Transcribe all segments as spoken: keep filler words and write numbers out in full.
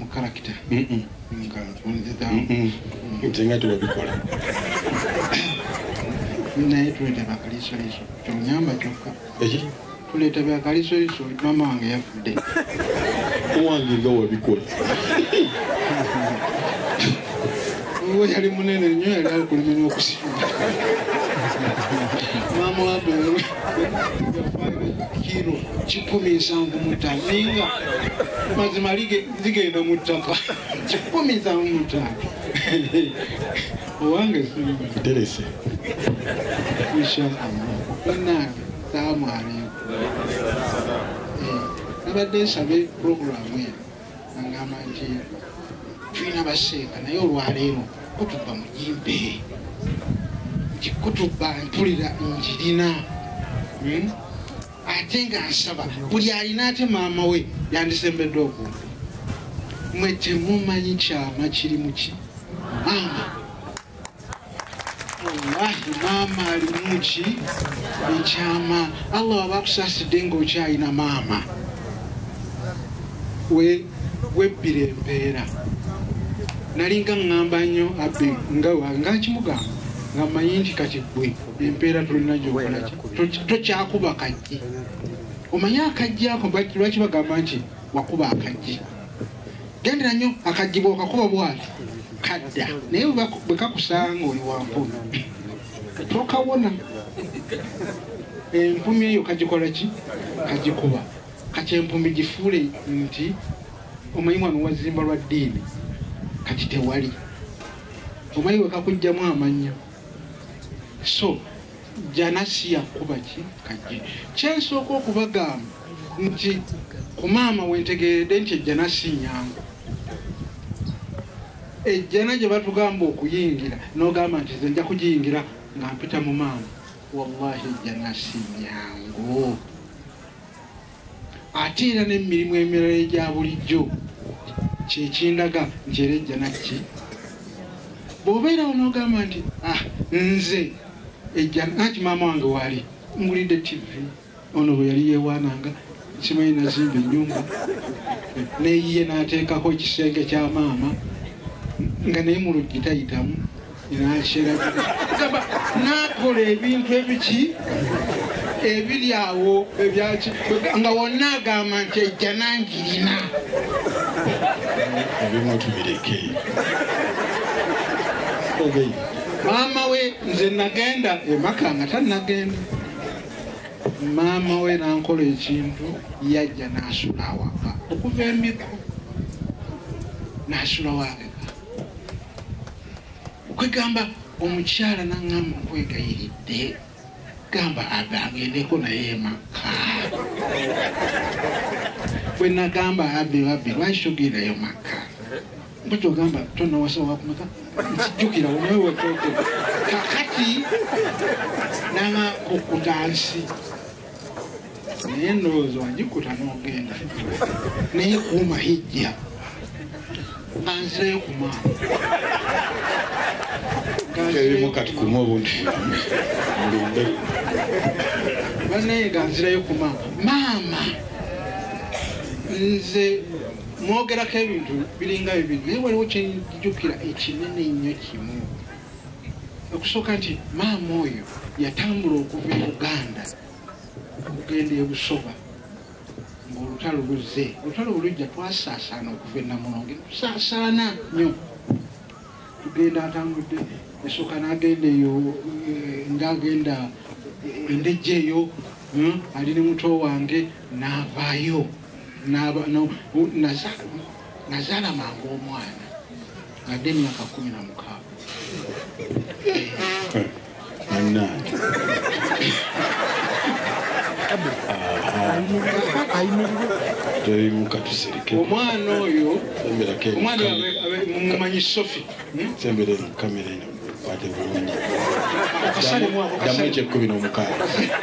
character. Mm Nga nzita. mm. Ntenga tuwabikola. Naye tuleta bakalisoliso. Kyonyamba kyokka. Eki? Tuleta bakalisoliso mama wange yafudde. Owange nga wabikola. Uwe yali munene nnyo yali akulimenya okusimba. Mama wange kiro kikumi nsanvu mu ttaano ninga mazima zigenda mu ttaka kikumi nsanvu mu ttaano owange Terese. bannange salaamu alaikum. Nabadde nsabe puroguramu eno agamba nti tulina baseeka naye olwaleero kutuba muyimbe nti kutuba mpulira njirina ate nga nsaba buli alina ate maama we yandisembedde okumva mwe temumanyi kyama kiri muki maama wallahi maama alimu ki ekyama Allah waba akusasidde ng'okyalina maama we webbira empeera nalinga ŋŋamba nnyo abbe nga nkimugamba nga mmanyi nti kati ggwe empeera tulina gyokolaki tokyakuba kajji omanyi akajji ako lwaki bagamba nti wakuba akajji gendera nnyo akajji bw'okakuba bwati kadda naye bwe kakusanga oli wampumi tokawona empumi eyo kagikola ki kagikuba kati empumi gifuule nti omanyi mwana wazimba lwa ddiini kati tewali omanyi we kakugjamu amannya so janasi yakuba ki kajje kyensooka okubagamba nti ku maama wentegeredde nti ejjanasi nyangu ejjana gye batugamba okuyingira n'ogamba nti ze nja kugiyingira nga mpita mu maama wallahi ejjanasi nyangu ate era n'emirimu emirala egya bulijjo kyekindaga nti era ejjanaki bw'obeerawo n'ogamba nti ah nze ejjanaki maama wange waali ngulidde tivi ono bwe yali yeewaananga simanyi nazimba ennyumba neyiye n'ateekako ekisenge kya maama nga naye mu luggi tayitamu nakyeragamba n'akola ebintu ebiki ebiri awo ebyaki nga wonna agamba nti ejjana ngirina ebimu tubireke maama we nze nagenda emaka nga tannagenda maama we nankola ekintu yajja n'asula awaka okuva emiko n'asula wabeka okwegamba omukyala naŋŋamba nkwegayiridde gamba agendeeko naye emaka bwe nagamba abbe abbe lwaki togerayo maka bwetogamba tonawasa wakumaka nkijjukira onawe wetoke kakati nanga kukutansi naye ndowooza wagikuta n'ogenda naye kuuma hijja nga nzirayo ku maama ebimu kati kumu obundi mulumbe banaye nga nzirayo ku maama maama nze mwogerako ebintu biringa bibiri naye waliwo kyenjukira ekinene ennyo kimu okusooka nti maama oyo yatambula okuva e Buganda okugenda e Busoga ng'olutalo luzze olutalo olujja twasaasaana okuva e Namunonge tusaasaana nnyo tugenda atambudde esooka n'agenda eyo ng'agenda endejja eyo ali ne muto wange n'avaayo nazaala mangu omwana ngadde emyaka kumi na mukaaga annange toyimukatuserike omwana oyo omwana mumumanyi Sophie sembere kamera ino kwate bulungi damu ekyekumi n'omukaaga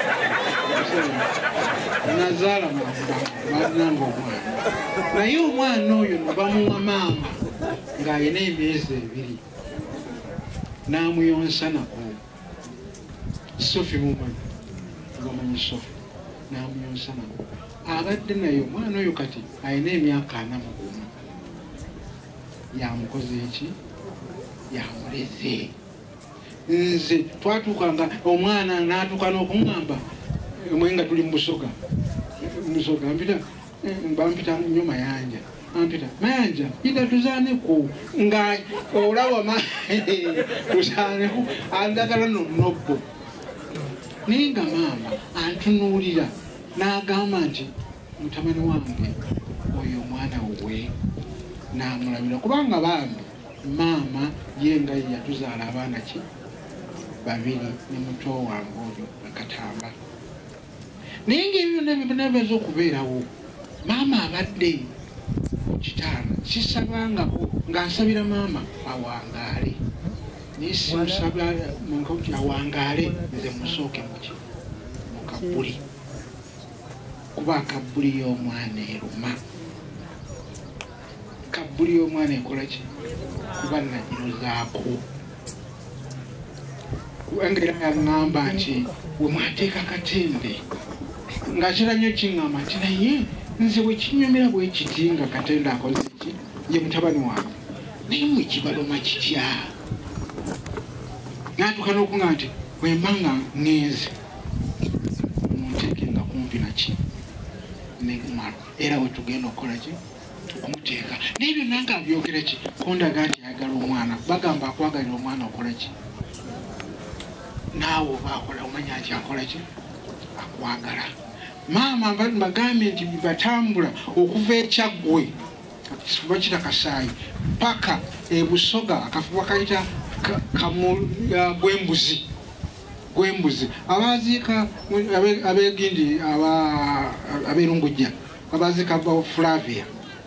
nazaala mananga omwana naye omwana oyo nebamuwa maama ng'alina emyezi ebiri n'amuyonsa nako Sophie mumanyi bamanyi Sophie n'amuyonsa nako abadde naye omwana oyo kati alina emyaka ana mu gumu yamukoze eki yamuleze. Nze twatuukanga omwana n'atuuka n'okungamba mwe nga tuli musoga musoga mpita bampita nnyo mayanja ampita mayanja ida tuzaaneko nga olaba tuzaaneko andagala nobbo naye nga maama antunuulira n'agamba nti mutabani wange oyo omwana we n'amulabira kubanga bambi maama yenga yatuzaala abaana ki babiri ne muto wange oyo akatamba. Naye ng'ebyo nebinabeeza okubeerawo maama abadde kitaana sisabangako ng'asabira maama awangaale naye simusabira munkoti awangaale nze musooke muki mu kabbuli kuba kabbuli y'omwana eruma kabbuli y'omwana ekola ki kuba nagirozaako kubanga era yaŋŋamba nti we mwateeka katende nga kira nnyo kiŋŋamba nti naye nze bwe kinyumira bwe kiti nga katende akoze ki ye mutabani wange naye mwe kibaloma kitya n'atuuka n'okuŋŋamba nti bwe mba nga ŋŋenze munteeke nga kumpi naki negumalo era we tugenda okukola ki okumuteeka naye byonna nga abyogera ki kondaga nti ayagala omwana bagamba akwagalira omwana okola ki naawe oba akola omanya nti akola ki akwagala. Maama bagambye nti batambula okuva ekyaggwe bakita kasaayi paka ebusoga akafuba kayita gwembuzi gwembuzi abaziika abegindi aberungujja abaziika ba Flavia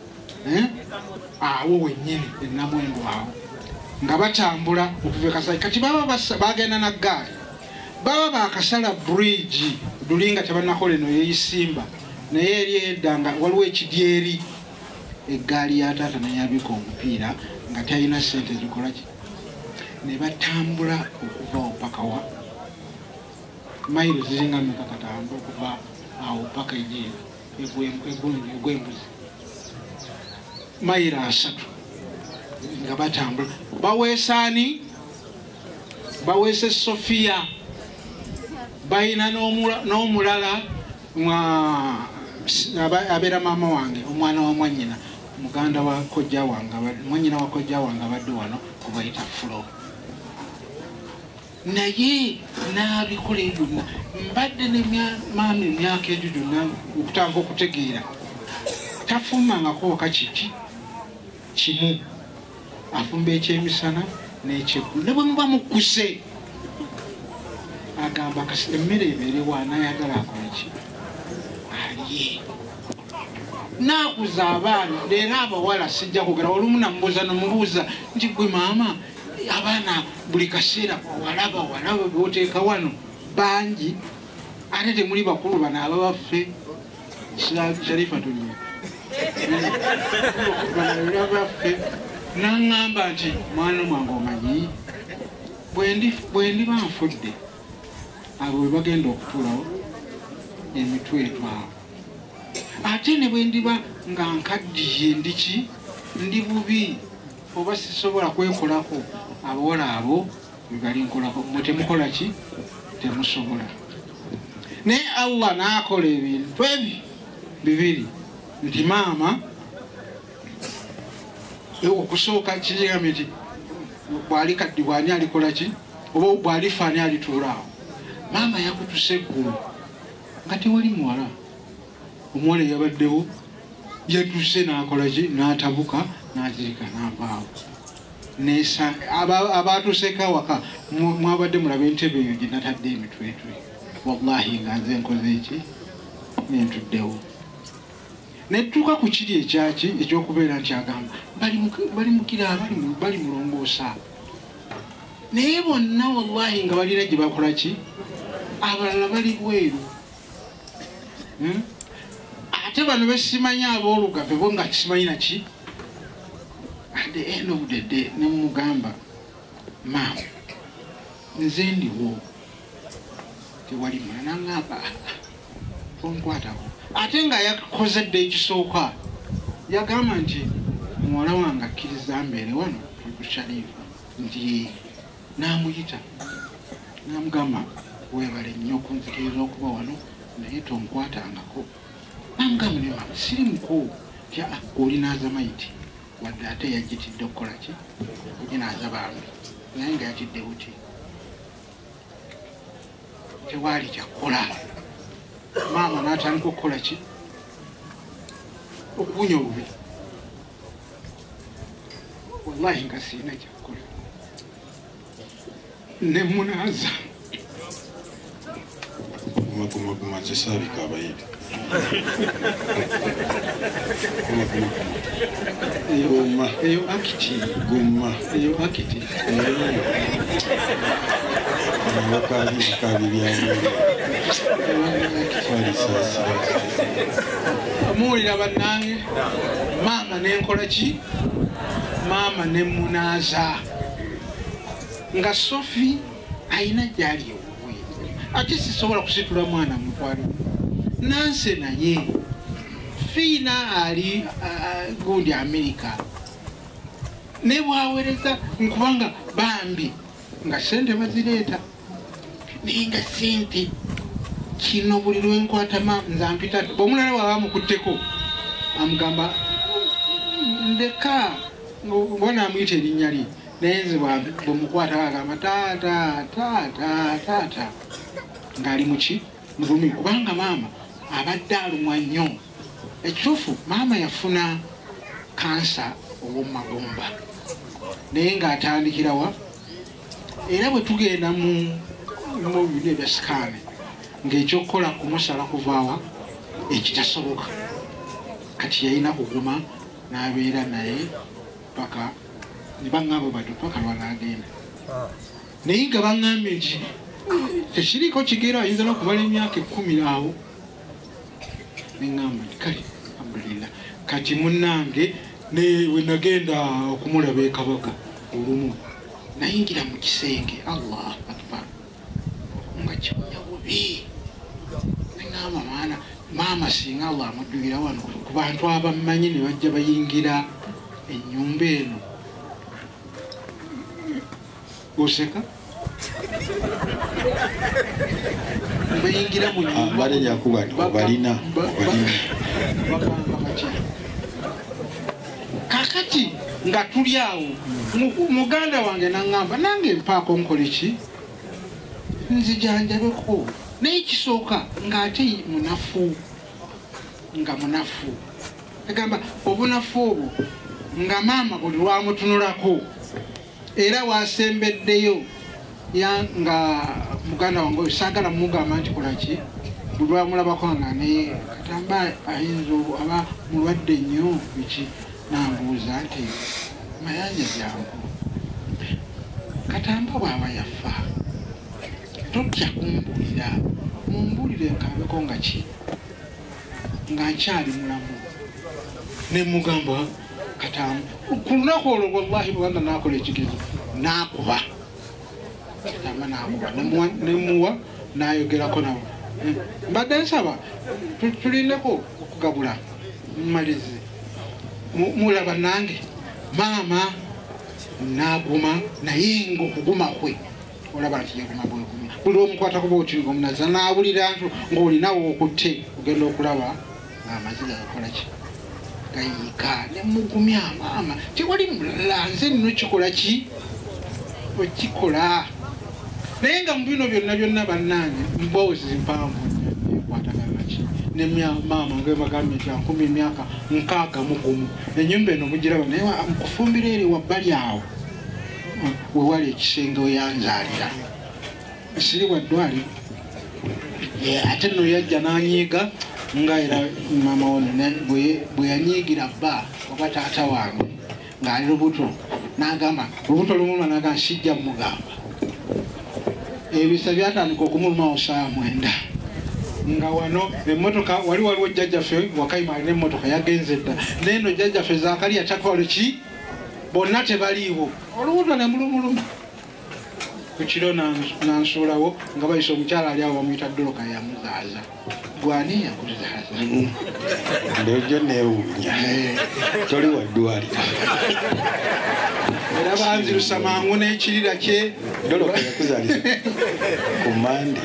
awo wennyini enamwendo awo nga batambula okuva ekasaayi kati baba bagenda na ggaali baba bakasala bridge dulinga tebanakola eno yeyisimba naye eri edda nga waliwo ekidyeri eggaali ya taata naye abika omupiira nga talina ssente zikola ki ne batambula okuva opaka wa mayiro ziringa meka katamba okuva awo paka ejeera egwembuzi mayiro asatu nga batambula baweesaani baweese Sofia bayina n'omulala abeera maama wange omwana wa mwanyina muganda wa kojja wange mwanyina wa kojja wange abadde wano kubayita Flo naye n'abikola byonna mbadde ne maama emyaka egyo gyonna okutanga okutegeera tafumangako waka kiki kimu afumba ekyemisana n'ekyeggulu ne bwe muba mukkuse agamba emmere ebeerewo anayagala akoleki aliye naakuza abaana leero abawala sijja kugera olumu namubuuza nomubuuza nti gwe maama abaana buli kaseera bawalaba walaba beoteeka wano bangi ate temuli bakulu bano ababaffe Sharifa tuliyo baffe naŋŋamba nti mwana mwange omanyi bwe ndiba nfudde abo bwe bagenda okutuulawo emitwe etwawo ate ne bwe ndiba nga nkaddiye ndiki ndi bubi oba sisobola kwekolako abawala abo bebali nkolako mwe temukola ki temusobola naye Allah n'akola ebintu ebi bibiri nti maama okusooka kigambe nti bwali kaddibwa ani alikola ki oba bwalifa ani alituulaawo maama yakutuse eggulu nga tewali muwala omuwala eyabaddewo yatuse n'akola ki n'atabuka n'azirika n'avaawo abaatuseeko awaka mwabadde mulaba entebe eyo gye natadde emitwetwe wallahi nga nze nkoze eki nentuddewo netuuka ku kiri ekyaki ekyokubeera nti agamba bali mukira bali mulongoosa naye bonna wallahi nga balina gye bakola ki abalala bali bweru ate bano besimanyi aboolugave bo nga kisimanyi naki at the end of the day nemugamba maama nze ndiwo tewali mwana naŋŋamba onkwatako ate nga yakoze dde ekisooka yagamba nti muwala wange akkiriza mbeere wano kushalifu nti namuyita namugamba webale nnyo okunzikiriza okuba wano naye tonkwatangako. Namugamba ne mama siri muko tya olinaza maiti wadde ate yagitidde okukola ki oginaza bambi naye nga yatidde buti tewaali kyakukola. Maama n'atandika okukola ki okubunya obubi. Wallahi nga siina kyakukola ne munaza gumaguma zisaabika abayibi guma eyo akiti guma eyo akiti muwulira bannange. Maama nenkola ki? Maama ne munaza nga Sophie ayina gyali obubwe ate sisobola kusitula mwana mutwalo nanse naye fiina ali uh, gundi Amerika ne bwawereza nkubanga bambi nga sente bazireeta naye nga sente kino buli lwenkwata ma nzampita bwomulala waba mukutteko amugamba ndeka bona amuyita erinnya lye naye nze bwemukwata agamba taata taata taata ng'ali muki mulumi kubanga maama abadde alumwa nnyo. Ekituufu maama yafuna kansa ow'omumagumba naye ng'atandikirawa era bwe tugenda mu bino ebya sikaani ng'ekyokukola kumusala kuvaawa ekitasoboka kati yalina kuguma n'abeera naye paka ne baŋŋamba badde paka lwanaagenda naye nga baŋŋambye nti tekiriko kigero ayinza n'okubala emyaka ekkumi awo neŋŋamba nti kale alhamdulillah kati munnange we nagenda okumulaba e Kabaka olumu nayingira mu kisenge Allah akbar nga kibunya bubi neŋŋamba maana maama singa Allah amuddugira wano ku bantu abammanyi ne bajja bayingira ennyumba eno oseka bayingira mu nyumba balina kakati nga tuli awo muganda wange naŋŋamba nange mpaako nkole ki nzijanjabeko naye kisooka ng'ate munafu nga munafu agamba obunafu obwo nga maama buli lwamutunulako era wasembeddeyo nga muganda wange oyo saagala mugamba nti kolaki buli lwamulabako nga ne Katamba ayinza aba mulwadde nnyo biki nambuuza nti mayanja byangu Katamba bw'aba yafa tojja kumbuulira mumbuulire nkabeko nga ki nga nkyali mulamu ne mugamba Katamba ku lunaku olwo wallahi Buganda naakola ekigezo naakuba Katamba naakuba nemuwa nayogerako nawe mbadde nsaba tulindeko okugabula mmalize mulaba nange maama naaguma naye ngaokuguma kwe olaba nti yaguma bwegumi buli omukwata kuba oti ngaomunaza naawulira ntu ng'olinawo okutte ogenda okulaba ng'amaziga gakolaki gayiika nemugumya maama tewali mulala nze nno kikola ki okikola naye nga mu bino byonna byonna bannange mboozi mpanvu ekwataganaki maama ngemagambye nti ankumi emyaka nkaaga mu gumu ennyumba eno mugiraba naye mukufumbira eri wabbali awo wewali ekisenge weyanzaalira siri waddwali ate nno yajja n'anyiiga nga era maama wone bwe yanyiigira bba oba taata wange ng'ali lubuto n'agamba lubuto lumuluma n'agamba sijja mugamba ebisa byatandika okumulumawo saa mwenda nga wano emmotoka wali waliwo jjajjaffe Wakayima alina emmotoka yagenze dda neeno jjajjaffe Zakali yatakole ki bonna tebaliiwo olubuto ne mulumuluma ku kiro nansuulawo nga bayisa omukyala ali awo bamuyita Doloka yamuzaaza gwani yakuzaza ndojo neewuunya toli waddwaliro era banzirusa mangu n'ekirira kye doloka yakuzaliza ku mande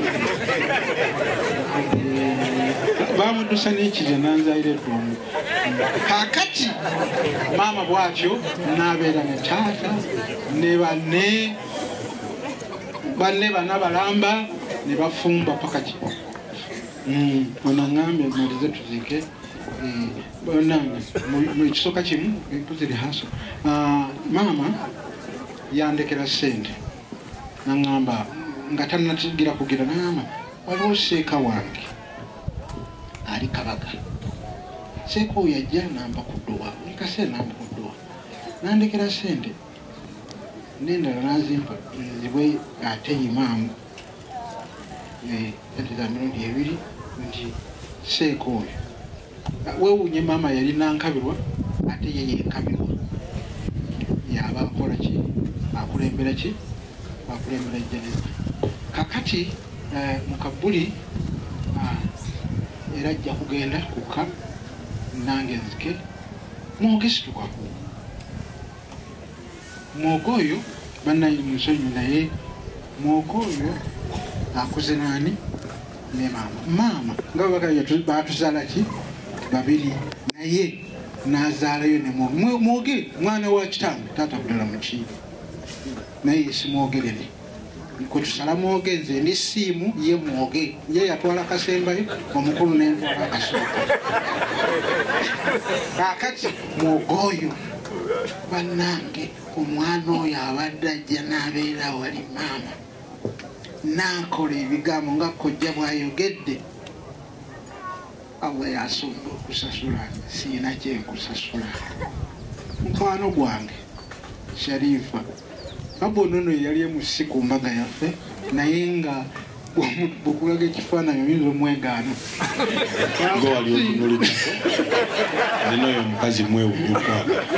bamudusa n'ekirya nanzaire eddumu kakati maama bwatyo nabeera ne taata ne banne banne bana balamba ne bafumba pakaki onaŋambye malize tuzike bonange mu kisooka kimu mpuziri haso maama yandekera sente naŋamba nga tannatigira kugira naŋamba waliwo seeka wange ali Kabaga seeka oyo yajja namba kuddowa buli kaseera namba kuddowa nandekera sente nendala nazimpa nzibwe ate imaamu ente za mirundi ebiri nti seeka oyo weewuunye maama yali nankabirwa ate ye yenkabirwa yaba akola ki akulembera ki akulembera ejjaneza kakati mukabuli era ajja kugenda kuka nange nzike mwoge situkaku mwogo oyo bannaye musonyi naye mwogo oyo akuze nani ne maama maama nga baka batuzaala ki babiri naye nazaalayo ne mwoge mwana wa kitange taata kudala muki naye simwogerere kwetusala mwoge nze ndi siimu ye mwoge ye yatwala kasembayo omukulu nentwala akasooka kakati mwogo oyo bannange omwana oyo abadde ajja n'abeera wali maama nakola ebigambo nga kojja bwayogedde Allah yasumba okusasula siina kyenkusasula mukwano gwange Sharifa abonono yali emusi ku mbaga yaffe naye nga bukulaga ekifaananyi oyinza omwegaano nga wali otunulidako nenoyo omukazi mwewunyuka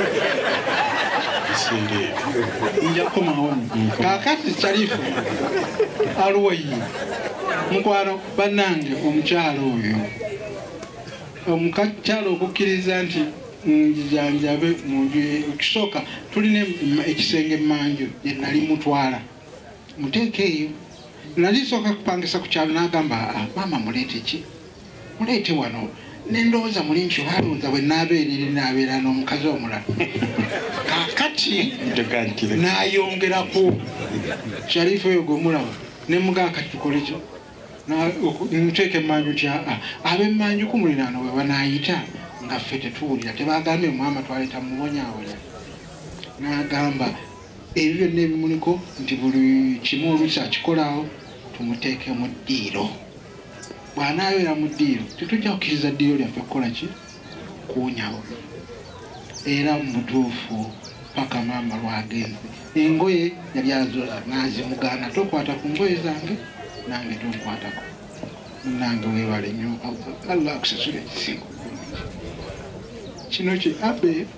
njakomawo kakati Sharifa aluwayi mukwano bannange omukyalo oyo omukakyalo okukkiriza nti njijanjabe munju ekisooka tulina ekisenge emmanju gye nali mutwala muteeka eyo nali sooka kupangisa ku kyalo n'agamba maama muleete ki muleete wano nendowooza muli nti balowooza bwe naabeerere naabeera n'omukazi omulala kakati n'ayongerako Sharifa oyo gwemulaba ne mugaa kati tukole kyo nteeka emmanju tya ab'emmanju ku muliraano bwe banaayita nga ffe tetuwulira tebagambye omwama twaleeta mubonyaawonya n'agamba ebyo byonna ebimuliko nti buli kimu oluusi akikolaawo tumuteeke mu ddiiro bw'anaabeera mu ddiiro tetujja kukkiriza ddiiro lyaffe kukola ki kuwunyawo era mutuufu paka maama lwagenze engoye yali azoza n'azimugaana tokwata ku ngoye zange nange tonkwatako nange weebale nnyo Allah akusasula ekisingo kino ki abe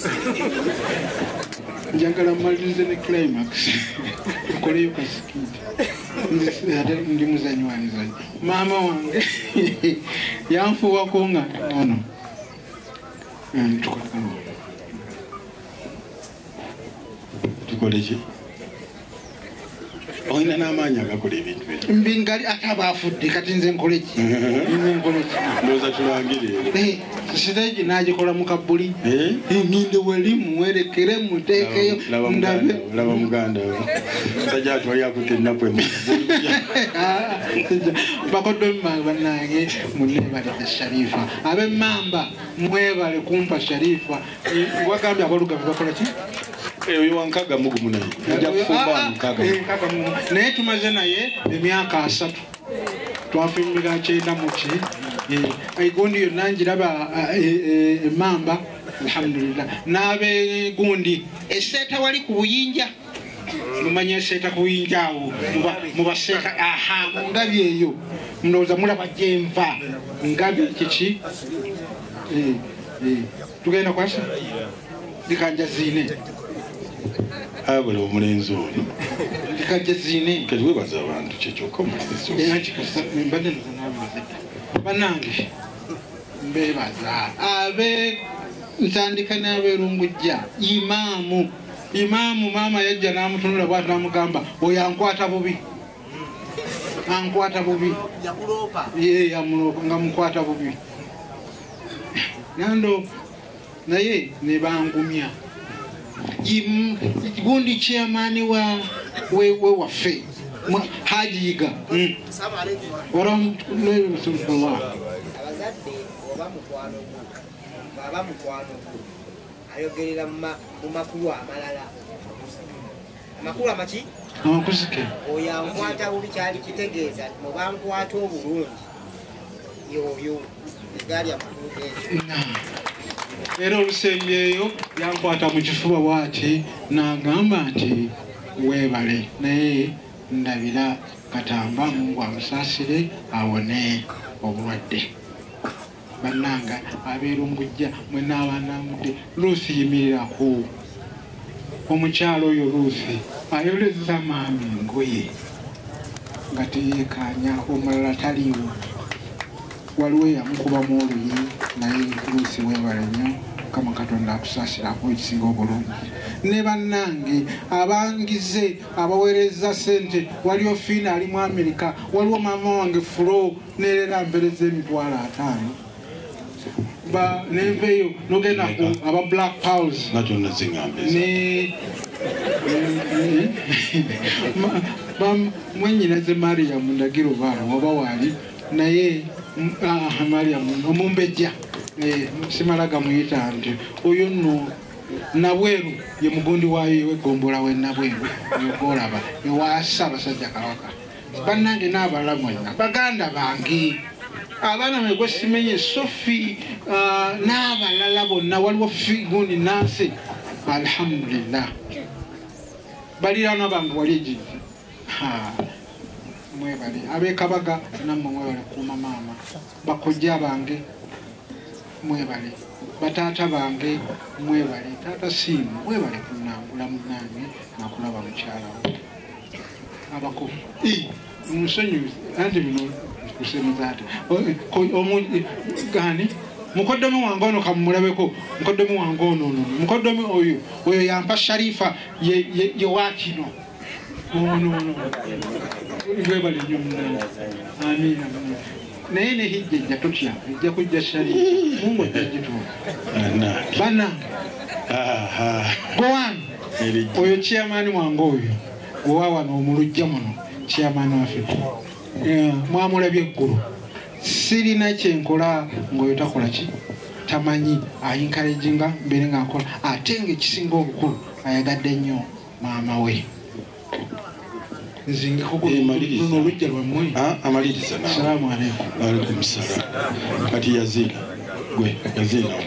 njagala mmalirize ne climax nkoleyo kasikiti ate ndi muzanyi wa mizanyi maama wange yanfuuwako nga ono tukole ki olina n'amaanyi agakola ebintu ebyo mbingali ate abaafudde kati nze nkole ki nze nkole ki ndowooza tulangire siteegi n'agikola mu kabbuli nginde weli muwerekere muteekeyo ndabe laba muganda sajja atwali akutte ennaku bakodde mumange bannange munneebalire Sharifa ab'emmamba mwebale kumpa Sharifa wagambye abalugavu bakola ki eyo wankaga mugumu naye ajja kufumba wankaga naye tumaze naye emyaka asatu twafimbira kyenda muki egundi yonna njiraba emamba alhamdulillah n'abegundi eseeta wali ku buyinja mumanye eseeta ku buyinja awo mubaseeta aha mungabi eyo ndowooza mulaba gyenva ngabi kiki tugenda kwasa dikanja ziine abula omulenzi ono dikanja ziine kati webaza abantu kyekyokka omulenzi mbadde nozanabimaze bannange mbebaza abe ntandika n'abeerumbujja imaamu imaamu maama yajja n'amutunula bwati n'amugamba oyo ankwata bubi ankwata bubi ye yamuloopa nga mukwata bubi nando naye ne bangumya gundi chairman wa we we waffe hajiga warahmatullahi wabarakatuh abazadde oba mukwano baba mukwano ayogerera mu makulu amalala amakulu amaki amakusike oyo ankwata bubi kyali kitegeeza muba nkwata obulungi yoyo egali amakulu genzo era olusembeeyo yankwata mu kifuba bwati n'agamba nti weebale naye ndabira Katamba Mungu amusaasire awone obulwadde bannanga abeerumbujja mwena abaanamudde Luusi yimirirako omukyalo oyo Luusi ayoleza maami engoye nga teyeekanya omulala taliiwo waliwo yamukubamu oluyi naye Luusi weebale nnyo Mukama Katonda akusaasirako ekisinga obulungi ne bannange abangize abaweereza sente waliwo Fiina ali mu Amerika waliwo maama wange Furo neerera mpereza emitwalo ataano ba nenveyo nogenda ku aba Black Pals ne mwenyinaze Mariam Ndagiro baala oba wali naye Mariam omumbejja simalaga muyita nti oyo nno Nabweru ye mugundi waayo wegombola we Nabweru yogolaba ewaasa abasajja Kabaka bannange n'abalala mwenna baganda bange abaana mwe simenye Sophie n'abalala bonna waliwo gundi Nancy alhamdulillah baliraana bange wali egivi mwebale ab'Ekabaga nammwe mwebale kuuma maama bakojja bange mwebale batata bange mwebale tata Simu mwebale kunangula munange nakulaba mukyala abako musonyi anti bino kusemezate gani mukoddomi wange ono kamulabeko mukoddomi wange ono ono mukoddomi oyo oyo yampa Sharifa ye ye wakino ono ono mwebale nnyo munange amina naye ne hijja ejja totya ejja kujja Sharifa Mungu ajja gituuka bannange gowani oyo chairman wange oyo gowawano omulujja muno chairman waffe mwamulabye eggulu sirina kyenkola ng'oyo takola ki tamanyi ayinkalejinga mbere ng'akola ate ng'ekisinga obukulu ayagadde nnyo maama we nzingikogolujja lwammwe amaliriza salaamu aleikum alaikum salaam kati yazina gwe yazina